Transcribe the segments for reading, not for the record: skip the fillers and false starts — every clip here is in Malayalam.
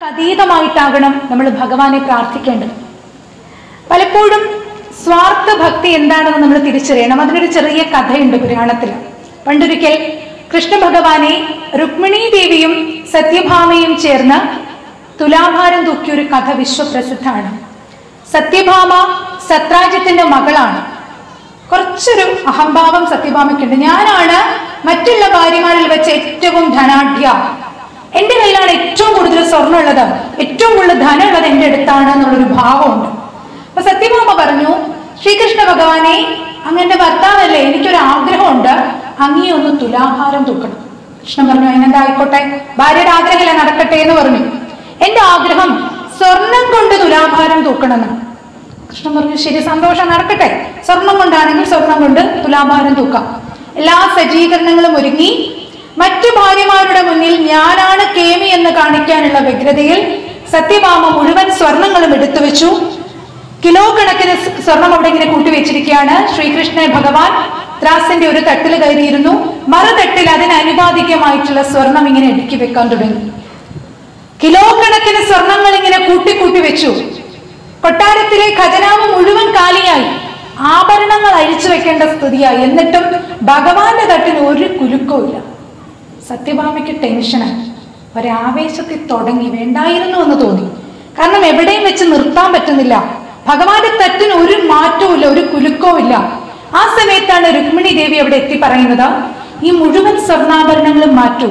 അതീതമായിട്ടാകണം നമ്മൾ ഭഗവാനെ പ്രാർത്ഥിക്കേണ്ടത്. പലപ്പോഴും സ്വാർത്ഥ ഭക്തി എന്താണെന്ന് നമ്മൾ തിരിച്ചറിയണം. അതിനൊരു ചെറിയ കഥയുണ്ട് പുരാണത്തിൽ. പണ്ടൊരിക്കൽ കൃഷ്ണ ഭഗവാനെ രുക്മിണി ദേവിയും സത്യഭാമയും ചേർന്ന് തുലാഭാരം തൂക്കിയൊരു കഥ വിശ്വപ്രസിദ്ധമാണ്. സത്യഭാമ സത്രാജിത്തിന്റെ മകളാണ്. കുറച്ചൊരു അഹംഭാവം സത്യഭാമയ്ക്കുണ്ട്. ഞാനാണ് മറ്റുള്ള ഭാര്യമാരിൽ വെച്ച് ഏറ്റവും ധനാഢ്യ, എന്റെ കയ്യിലാണ് ഏറ്റവും കൂടുതൽ സ്വർണ്ണം ഉള്ളത്, ഏറ്റവും കൂടുതൽ ധനം ഉള്ളത് എന്റെ അടുത്താണ് എന്നുള്ളൊരു ഭാവമുണ്ട്. അപ്പൊ സത്യഭാമ പറഞ്ഞു, ശ്രീകൃഷ്ണ ഭഗവാനെ, അങ്ങന്റെ ഭർത്താവല്ലേ, എനിക്കൊരു ആഗ്രഹമുണ്ട്, അങ്ങേ ഒന്ന് തുലാഭാരം തൂക്കണം. കൃഷ്ണൻ പറഞ്ഞു, അതിനെന്താ, ആയിക്കോട്ടെ, ഭാര്യയുടെ ആഗ്രഹമല്ല, നടക്കട്ടെ എന്ന് പറഞ്ഞു. എന്റെ ആഗ്രഹം സ്വർണം കൊണ്ട് തുലാഭാരം തൂക്കണമെന്ന്. കൃഷ്ണൻ പറഞ്ഞു, ശരി, സന്തോഷം, നടക്കട്ടെ, സ്വർണം കൊണ്ടാണെങ്കിൽ സ്വർണം കൊണ്ട് തുലാഭാരം തൂക്കാം. എല്ലാ സജ്ജീകരണങ്ങളും ഒരുങ്ങി മറ്റു ഭാര്യമാരുടെ മുന്നിൽ ഞാനാണ് കേമി എന്ന് കാണിക്കാനുള്ള വ്യഗ്രതയിൽ സത്യഭാമ മുഴുവൻ സ്വർണങ്ങളും എടുത്തു വെച്ചു. കിലോ കണക്കിന് സ്വർണം അവിടെ ഇങ്ങനെ കൂട്ടിവെച്ചിരിക്കുകയാണ്. ശ്രീകൃഷ്ണ ഭഗവാൻ ത്രാസിന്റെ ഒരു തട്ടിൽ കയറിയിരുന്നു. മറുതട്ടിൽ അതിന് അനുപാതികമായിട്ടുള്ള സ്വർണം ഇങ്ങനെ അടുക്കി വെക്കാൻ തുടങ്ങി. കിലോ കണക്കിന് സ്വർണങ്ങൾ ഇങ്ങനെ കൂട്ടി വെച്ചു. കൊട്ടാരത്തിലെ ഖജനാവ് മുഴുവൻ കാലിയായി, ആഭരണങ്ങൾ അഴിച്ചു വെക്കേണ്ട സ്ഥിതിയായി. എന്നിട്ടും ഭഗവാന്റെ തട്ടിന് ഒരു കുലുക്കവും ഇല്ല. സത്യഭാമയ്ക്ക് ടെൻഷനായി, ഒരാവേശത്തിൽ തുടങ്ങി, വേണ്ടായിരുന്നു എന്ന് തോന്നി. കാരണം എവിടെയും വെച്ച് നിർത്താൻ പറ്റുന്നില്ല. ഭഗവാന്റെ തട്ടിന് ഒരു മാറ്റവും ഇല്ല, ഒരു കുലുക്കവും ഇല്ല. ആ സമയത്താണ് രുക്മിണി ദേവി അവിടെ എത്തി പറയുന്നത്, ഈ മുഴുവൻ സ്വർണ്ണാഭരണങ്ങളും മാറ്റൂ.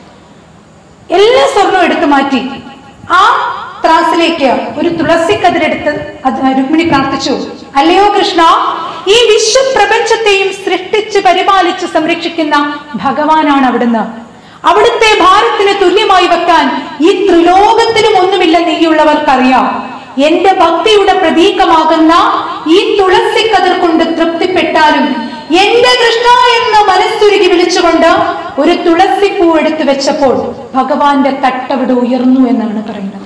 എല്ലാ സ്വർണവും എടുത്തു മാറ്റി ആ ത്രാസിലേക്ക് ഒരു തുളസി കതിരെടുത്ത് രുക്മിണി പ്രാർത്ഥിച്ചു, അല്ലയോ കൃഷ്ണ, ഈ വിശ്വപ്രപഞ്ചത്തെയും സൃഷ്ടിച്ച് പരിപാലിച്ച് സംരക്ഷിക്കുന്ന ഭഗവാനാണ് അവിടുന്ന്. അവിടുത്തെ ഭാരത്തിന് തുല്യമായി വെക്കാൻ ഈ ത്രിലോകത്തിലും ഒന്നുമില്ല, നീയുള്ളവർക്കറിയാം. എന്റെ ഭക്തിയുടെ പ്രതീകമാകുന്ന ഈ തുളസി കതിർ കൊണ്ട് തൃപ്തിപ്പെട്ടാലും എന്റെ കൃഷ്ണ എന്ന് മനസ്സുരുകി വിളിച്ചുകൊണ്ട് ഒരു തുളസിപ്പൂ എടുത്തു വെച്ചപ്പോൾ ഭഗവാന്റെ തട്ടവിടെ ഉയർന്നു എന്നാണ് പറയുന്നത്.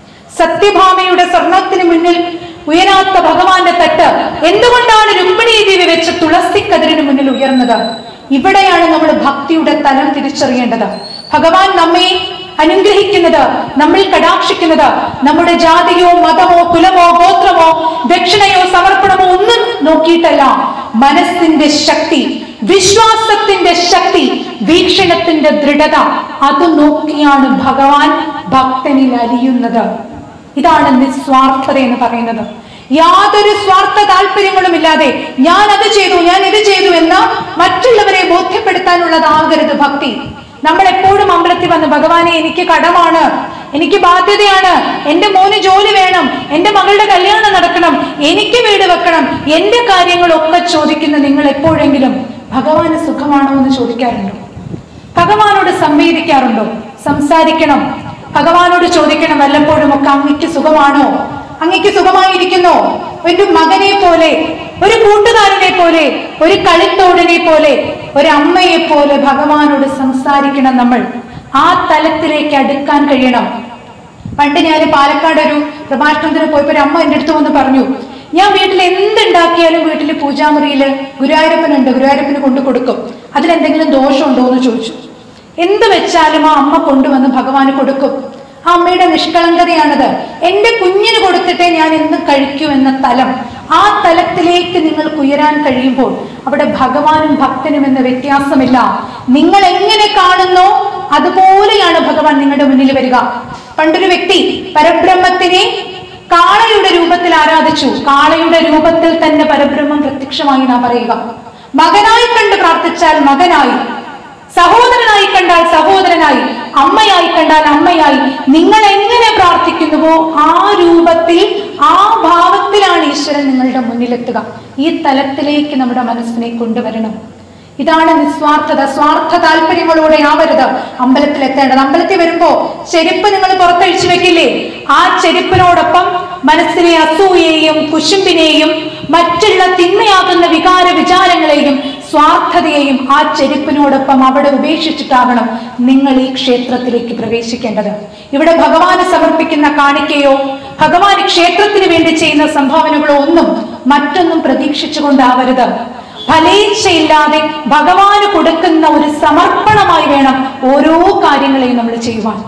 സത്യഭാമയുടെ സ്വർണത്തിന് മുന്നിൽ ഉയരാത്ത ഭഗവാന്റെ തട്ട് എന്തുകൊണ്ടാണ് രുക്മിണി ദേവി വെച്ച തുളസിക്കതിരിന് മുന്നിൽ ഉയർന്നത്? ഇവിടെയാണ് നമ്മൾ ഭക്തിയുടെ തലം തിരിച്ചറിയേണ്ടത്. ഭഗവാൻ നമ്മെ അനുഗ്രഹിക്കുന്നത്, നമ്മൾ കടാക്ഷിക്കുന്നത് നമ്മുടെ ജാതിയോ മതമോ കുലമോ ഗോത്രമോ ദക്ഷിണയോ സമർപ്പണമോ ഒന്നും നോക്കിയിട്ടല്ല. മനസ്സിന്റെ ശക്തി, വിശ്വാസത്തിന്റെ ശക്തി, വീക്ഷണത്തിന്റെ ദൃഢത, അത് നോക്കിയാണ് ഭഗവാൻ ഭക്തനിൽ അലിയുന്നത്. ഇതാണ് നിസ്വാർത്ഥത എന്ന് പറയുന്നത്. യാതൊരു സ്വാർത്ഥ താല്പര്യങ്ങളും ഇല്ലാതെ ഞാൻ അത് ചെയ്തു, ഞാൻ ഇത് ചെയ്തു എന്ന് മറ്റുള്ളവരെ ബോധ്യപ്പെടുത്താനുള്ളതാകരുത് ഭക്തി. നമ്മൾ എപ്പോഴും അമ്പലത്തിൽ വന്ന്, ഭഗവാനെ, എനിക്ക് കടമാണ്, എനിക്ക് ബാധ്യതയാണ്, എന്റെ മോന് ജോലി വേണം, എന്റെ മകളുടെ കല്യാണം നടക്കണം, എനിക്ക് വീട് വെക്കണം, എന്റെ കാര്യങ്ങളൊക്കെ ചോദിക്കുന്ന നിങ്ങൾ എപ്പോഴെങ്കിലും ഭഗവാന് സുഖമാണോ എന്ന് ചോദിക്കാറുണ്ടോ? ഭഗവാനോട് സംവേദിക്കാറുണ്ടോ? സംസാരിക്കണം. ഭഗവാനോട് ചോദിക്കണം വല്ലപ്പോഴും ഒക്കെ, അങ്ങയ്ക്ക് സുഖമാണോ? അങ്ങയ്ക്ക് സുഖമായിരിക്കുന്നോ? ഒരു മകനെ പോലെ, ഒരു കൂട്ടുകാരനെ പോലെ, ഒരു കളിത്തോടിനെ പോലെ, ഒരു അമ്മയെ പോലെ ഭഗവാനോട് സംസാരിക്കണം. നമ്മൾ ആ തലത്തിലേക്ക് അടുക്കാൻ കഴിയണം. പണ്ട് ഞാൻ പാലക്കാട് ഒരു പ്രഭാഷണത്തിന് പോയപ്പോ ഒരു അമ്മ എൻ്റെ അടുത്ത് വന്ന് പറഞ്ഞു, ഞാൻ വീട്ടിൽ എന്തുണ്ടാക്കിയാലും വീട്ടിൽ പൂജാമുറിയില് ഗുരുവായൂരപ്പനുണ്ട്, ഗുരുവായൂരപ്പന് കൊണ്ടു കൊടുക്കും, അതിലെന്തെങ്കിലും ദോഷമുണ്ടോ എന്ന് ചോദിച്ചു. എന്ത് വെച്ചാലും ആ അമ്മ കൊണ്ടുവന്ന് ഭഗവാന് കൊടുക്കും. ആ അമ്മയുടെ നിഷ്കളങ്കതയാണത്. എന്റെ കുഞ്ഞിന് കൊടുത്തിട്ടേ ഞാൻ എന്നും കഴിക്കൂ എന്ന തലം, ആ തലത്തിലേക്ക് നിങ്ങൾക്ക് ഉയരാൻ കഴിയുമ്പോൾ അവിടെ ഭഗവാനും ഭക്തനും എന്ന വ്യത്യാസമില്ല. നിങ്ങൾ എങ്ങനെ കാണുന്നോ അതുപോലെയാണ് ഭഗവാൻ നിങ്ങളുടെ മുന്നിൽ വരിക. പണ്ടൊരു വ്യക്തി പരബ്രഹ്മത്തിനെ കാളയുടെ രൂപത്തിൽ ആരാധിച്ചു. കാളയുടെ രൂപത്തിൽ തന്നെ പരബ്രഹ്മം പ്രത്യക്ഷമായി നാം പറയുക. മകനായി കണ്ട് പ്രാർത്ഥിച്ചാൽ മകനായി, സഹോദരനായി കണ്ടാൽ സഹോദരനായി, അമ്മയായി കണ്ടാൽ അമ്മയായി. നിങ്ങൾ എങ്ങനെ പ്രാർത്ഥിക്കുന്നുവോ ആ രൂപത്തിൽ, ആ ഭാവത്തിലാണ് ഈശ്വരൻ നിങ്ങളുടെ മുന്നിലെത്തുക. ഈ തലത്തിലേക്ക് നമ്മുടെ മനസ്സിനെ കൊണ്ടുവരണം. ഇതാണ് നിസ്വാർത്ഥത. സ്വാർത്ഥ താല്പര്യങ്ങളോടെ ആവരുത് അമ്പലത്തിൽ എത്തേണ്ടത്. അമ്പലത്തിൽ വരുമ്പോ ചെരുപ്പ് നിങ്ങൾ പുറത്തഴിച്ചു വെക്കില്ലേ? ആ ചെരുപ്പിനോടൊപ്പം മനസ്സിലെ അസൂയയെയും കുശുമ്പിനെയും മറ്റുള്ള തിന്മയാകുന്ന വികാര വിചാരങ്ങളെയും സ്വാർത്ഥതയെയും ആ ചെരുപ്പിനോടൊപ്പം അവിടെ ഉപേക്ഷിച്ചിട്ടാകണം നിങ്ങൾ ഈ ക്ഷേത്രത്തിലേക്ക് പ്രവേശിക്കേണ്ടത്. ഇവിടെ ഭഗവാന് സമർപ്പിക്കുന്ന കാണിക്കയോ ഭഗവാൻ ക്ഷേത്രത്തിന് വേണ്ടി ചെയ്യുന്ന സംഭാവനകളോ ഒന്നും മറ്റൊന്നും പ്രതീക്ഷിച്ചുകൊണ്ടാവരുത്. ഫലേച്ഛയില്ലാതെ ഭഗവാന് കൊടുക്കുന്ന ഒരു സമർപ്പണമായി വേണം ഓരോ കാര്യങ്ങളെയും നമ്മൾ ചെയ്യുവാൻ.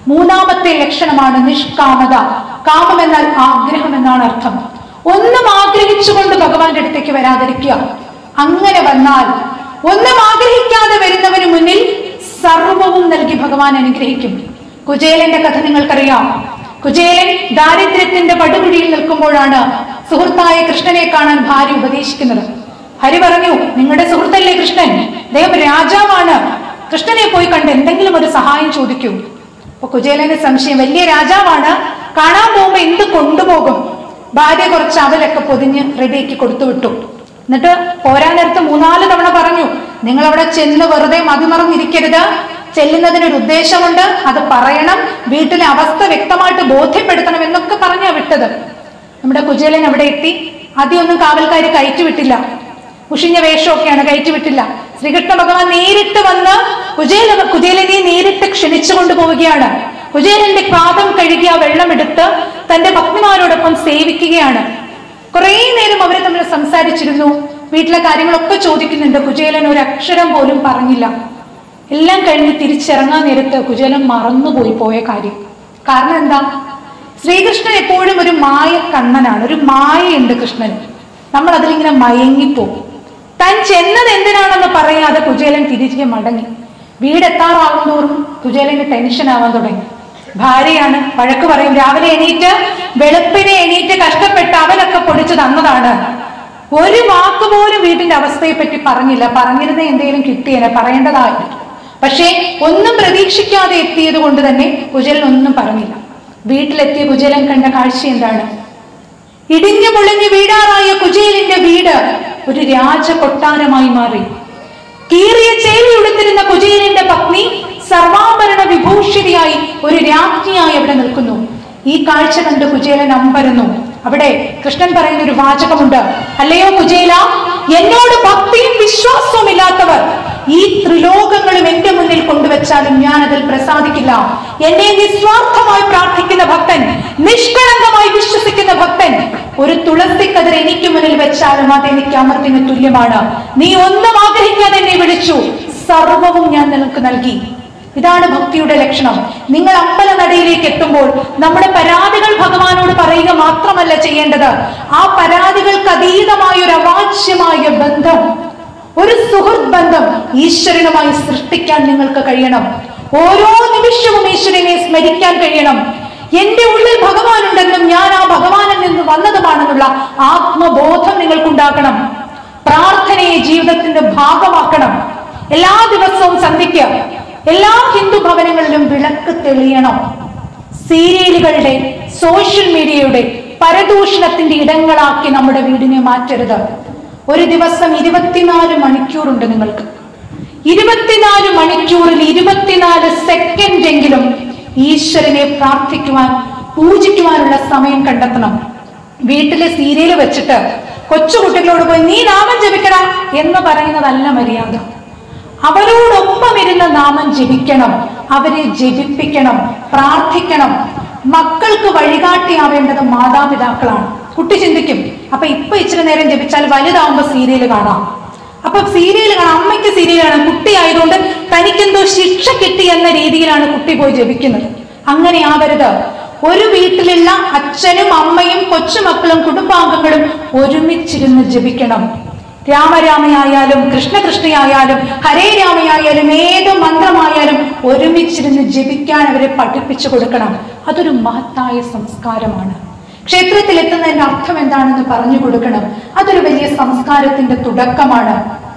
മൂന്നാമത്തെ ലക്ഷണമാണ് നിഷ്കാമത. കാമം എന്നാൽ ആഗ്രഹം എന്നാണ് അർത്ഥം. ഒന്നും ആഗ്രഹിച്ചുകൊണ്ട് ഭഗവാന്റെ അടുത്തേക്ക് വരാതിരിക്കുക. അങ്ങനെ വന്നാൽ ഒന്നും ആഗ്രഹിക്കാതെ വരുന്നവന് മുന്നിൽ സർവവും നൽകി ഭഗവാൻ അനുഗ്രഹിക്കും. കുചേലന്റെ കഥ നിങ്ങൾക്കറിയാം. കുചേലൻ ദാരിദ്ര്യത്തിന്റെ പടുകുഴിയിൽ നിൽക്കുമ്പോഴാണ് സുഹൃത്തായ കൃഷ്ണനെ കാണാൻ ഭാര്യ ഉപദേശിക്കുന്നത്. ഹരി പറഞ്ഞു, നിങ്ങളുടെ സുഹൃത്തല്ലേ കൃഷ്ണൻ, അദ്ദേഹം രാജാവാണ്, കൃഷ്ണനെ പോയി കണ്ട് എന്തെങ്കിലും ഒരു സഹായം ചോദിക്കൂ. അപ്പൊ കുചേലന് സംശയം, വലിയ രാജാവാണ്, കാണാൻ പോകുമ്പോ എന്ത് കൊണ്ടുപോകും? ഭാര്യ കുറച്ച് അവലൊക്കെ പൊതിഞ്ഞ് റെഡിയാക്കി കൊടുത്തു വിട്ടു. എന്നിട്ട് പോരാൻ നേരത്ത് 3-4 തവണ പറഞ്ഞു, നിങ്ങൾ അവിടെ ചെന്ന് വെറുതെ മതിമറന്നിരിക്കരുത്, ചെല്ലുന്നതിനൊരു ഉദ്ദേശമുണ്ട്, അത് പറയണം, വീട്ടിലെ അവസ്ഥ വ്യക്തമായിട്ട് ബോധ്യപ്പെടുത്തണം എന്നൊക്കെ പറഞ്ഞാ വിട്ടത്. നമ്മുടെ കുചേലൻ അവിടെ എത്തി. ആദ്യമൊന്നും കാവൽക്കാര് കയറ്റിവിട്ടില്ല, മുഷിഞ്ഞ വേഷമൊക്കെയാണ്, കയറ്റിവിട്ടില്ല. ശ്രീകൃഷ്ണ ഭഗവാൻ നേരിട്ട് വന്ന് കുചേലനെ നേരിട്ട് ക്ഷണിച്ചു കൊണ്ടുപോവുകയാണ്. കുചേലന്റെ പാദം കഴുകി ആ വെള്ളമെടുത്ത് തന്റെ ഭക്തിമാരോടൊപ്പം സേവിക്കുകയാണ്. കുറെ നേരം അവരെ തമ്മിൽ സംസാരിച്ചിരുന്നു, വീട്ടിലെ കാര്യങ്ങളൊക്കെ ചോദിക്കുന്നുണ്ട്. കുചേലൻ ഒരു അക്ഷരം പോലും പറഞ്ഞില്ല. എല്ലാം കഴിഞ്ഞ് തിരിച്ചിറങ്ങാൻ നേരത്ത് കുചേലൻ മറന്നുപോയി പോയ കാര്യം. കാരണം എന്താ? ശ്രീകൃഷ്ണൻ എപ്പോഴും ഒരു മായ കണ്ണനാണ്, ഒരു മായയുണ്ട് കൃഷ്ണൻ. നമ്മൾ അതിലിങ്ങനെ മയങ്ങിപ്പോകും. താൻ ചെന്നത് എന്തിനാണെന്ന് പറയാതെ കുചേലൻ തിരികെ മടങ്ങി. വീടെത്താറാവും തോറും കുചേലന് ടെൻഷൻ ആവാൻ തുടങ്ങി. ഭാര്യയാണ്, വഴക്ക് പറയും. രാവിലെ എണീറ്റ് വെളുപ്പിനെ എണീറ്റ് കഷ്ടപ്പെട്ട് അവനൊക്കെ പൊടിച്ചു തന്നതാണ്, ഒരു വാക്ക് പോലും വീടിന്റെ അവസ്ഥയെ പറ്റി പറഞ്ഞില്ല. പറഞ്ഞിരുന്ന എന്തെങ്കിലും കിട്ടിയേനെ, പറയേണ്ടതായിരുന്നു. പക്ഷേ ഒന്നും പ്രതീക്ഷിക്കാതെ എത്തിയത് കൊണ്ട് തന്നെ കുചേലൻ ഒന്നും പറഞ്ഞില്ല. വീട്ടിലെത്തിയ കുചേലൻ കണ്ട കാഴ്ച എന്താണ്? ഇടിഞ്ഞു പൊളിഞ്ഞു വീടാറായ കുചേലിന്റെ വീട് ഒരു രാജകൊട്ടാരമായി മാറി. കീറിയ ചേലി ഉടുത്തിരുന്ന കുചേലിന്റെ പത്നി സർവാഭരണ വിഭൂഷിതയായി ഒരു രാജ്ഞിയായി അവിടെ നിൽക്കുന്നു. ഈ കാഴ്ച കണ്ട് കുചേലൻ അമ്പരന്നു. അവിടെ കൃഷ്ണൻ പറയുന്ന ഒരു വാചകമുണ്ട്, അല്ലയോ കുചേല, എന്നോട് ഭക്തിയും വിശ്വാസവും ഇല്ലാത്തവർ ഈ ത്രിലോകങ്ങളും എന്റെ മുന്നിൽ കൊണ്ടുവച്ചാലും ഞാൻ അതിൽ പ്രസാദിക്കില്ല. എന്നെ നിസ്വാർത്ഥമായി പ്രാർത്ഥിക്കുന്ന ഭക്തൻ, നിഷ്കളങ്കമായി വിശ്വസിക്കുന്ന ഭക്തൻ, ഒരു തുളസിക്കതിർ എനിക്ക് മുന്നിൽ വെച്ചാലും അതെനിക്ക് അമൃതിന് തുല്യമാണ്. നീ ഒന്നും ആഗ്രഹിക്കാതെ എന്നെ വിളിച്ചു, സർവവും ഞാൻ നിനക്ക് നൽകി. ഇതാണ് ഭക്തിയുടെ ലക്ഷണം. നിങ്ങൾ അമ്പലനടയിലേക്ക് എത്തുമ്പോൾ നമ്മുടെ പരാതികൾ ഭഗവാനോട് പറയുക മാത്രമല്ല ചെയ്യേണ്ടത്, ആ പരാതികൾക്ക് അതീതമായ ഒരു അവാച്യമായ ബന്ധം, ഒരു സുഹൃത്ത് ബന്ധം ഈശ്വരനുമായി സൃഷ്ടിക്കാൻ നിങ്ങൾക്ക് കഴിയണം. ഓരോ നിമിഷവും ഈശ്വരനെ സ്മരിക്കാൻ കഴിയണം. എന്റെ ഉള്ളിൽ ഭഗവാനുണ്ടെന്നും ഞാൻ ആ ഭഗവാനിൽ നിന്ന് വന്നതുമാണെന്നുള്ള ആത്മബോധം നിങ്ങൾക്കുണ്ടാക്കണം. പ്രാർത്ഥനയെ ജീവിതത്തിന്റെ ഭാഗമാക്കണം. എല്ലാ ദിവസവും സന്ധ്യയ്ക്ക് എല്ലാ ഹിന്ദു ഭവനങ്ങളിലും വിളക്ക് തെളിയണം. സീരിയലുകളുടെ, സോഷ്യൽ മീഡിയയുടെ പരദൂഷണത്തിന്റെ ഇടങ്ങളാക്കി നമ്മുടെ വീടിനെ മാറ്റരുത്. ഒരു ദിവസം 24 മണിക്കൂറുണ്ട് നിങ്ങൾക്ക്. 24 മണിക്കൂറിൽ 24 സെക്കൻഡ് എങ്കിലും ഈശ്വരനെ പ്രാർത്ഥിക്കുവാൻ, പൂജിക്കുവാനുള്ള സമയം കണ്ടെത്തണം. വീട്ടിലെ സീരിയൽ വെച്ചിട്ട് കൊച്ചുകുട്ടികളോട് പോയി നീ നാമം ജപിക്കണ എന്ന് പറയുന്നതല്ല മര്യാദ. അവരോടൊപ്പം ഇരുന്ന് നാമം ജപിക്കണം, അവരെ ജപിപ്പിക്കണം, പ്രാർത്ഥിക്കണം. മക്കൾക്ക് വഴികാട്ടിയാവേണ്ടത് മാതാപിതാക്കളാണ്. കുട്ടി ചിന്തിക്കും, അപ്പൊ ഇപ്പൊ ഇച്ചിരി നേരം ജപിച്ചാൽ വലുതാവുമ്പോ സീരിയൽ കാണാം. അപ്പൊ സീരിയൽ കാണാം, അമ്മയ്ക്ക് സീരിയൽ കാണാം, കുട്ടി ആയതുകൊണ്ട് തനിക്കെന്തോ ശിക്ഷ കിട്ടി എന്ന രീതിയിലാണ് കുട്ടി പോയി ജപിക്കുന്നത്. അങ്ങനെ ആവരുത്. ഒരു വീട്ടിലുള്ള അച്ഛനും അമ്മയും കൊച്ചുമക്കളും കുടുംബാംഗങ്ങളും ഒരുമിച്ചിരുന്ന് ജപിക്കണം. രാമരാമയായാലും കൃഷ്ണകൃഷ്ണയായാലും ഹരേ രാമയായാലും ഏത് മന്ത്രമായാലും ഒരുമിച്ചിരുന്ന് ജപിക്കാൻ അവരെ പഠിപ്പിച്ചു കൊടുക്കണം. അതൊരു മഹത്തായ സംസ്കാരമാണ്. ക്ഷേത്രത്തിൽ എത്തുന്നതിന്റെ അർത്ഥം എന്താണെന്ന് പറഞ്ഞു കൊടുക്കണം. അതൊരു വലിയ സംസ്കാരത്തിന്റെ തുടക്കമാണ്.